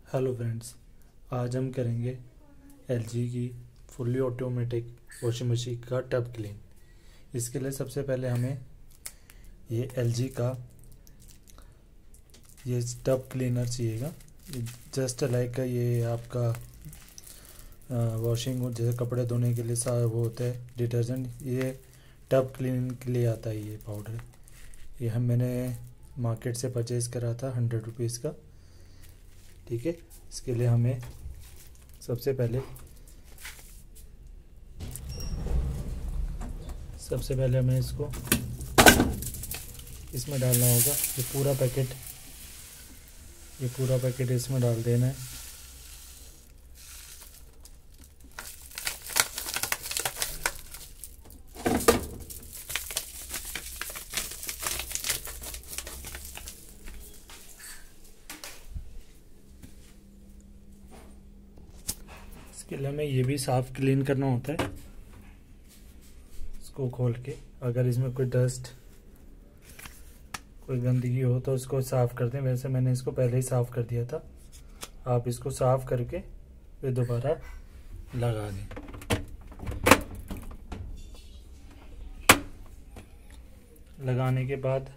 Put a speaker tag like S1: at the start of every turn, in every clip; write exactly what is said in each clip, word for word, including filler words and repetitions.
S1: Hello friends, आज हम करेंगे एलजी की फुल्ली ऑटोमेटिक वॉशिंग मशीन का टब क्लीन। इसके लिए सबसे पहले हमें ये एलजी का ये टब क्लीनर चाहिएगा। जस्ट लाइक ये आपका वॉशिंग जैसे कपड़े धोने के लिए सा वो होता है डिटर्जेंट, ये टब क्लीन के लिए आता है। ये पाउडर ये हम मैंने मार्केट से परचेज़ करा था हंड्रेड रुपीज़ का। ठीक है, इसके लिए हमें सबसे पहले सबसे पहले हमें इसको इसमें डालना होगा। ये पूरा पैकेट ये पूरा पैकेट इसमें डाल देना है। इसके लिए हमें ये भी साफ़ क्लीन करना होता है। इसको खोल के अगर इसमें कोई डस्ट कोई गंदगी हो तो इसको साफ़ कर दें। वैसे मैंने इसको पहले ही साफ़ कर दिया था। आप इसको साफ़ करके फिर दोबारा लगा दें। लगाने के बाद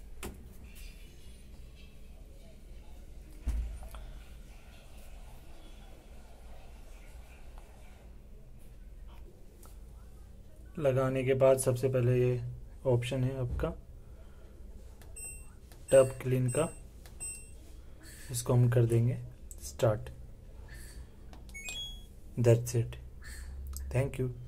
S1: लगाने के बाद सबसे पहले ये ऑप्शन है आपका टब क्लीन का, इसको हम कर देंगे start. That's it. Thank you.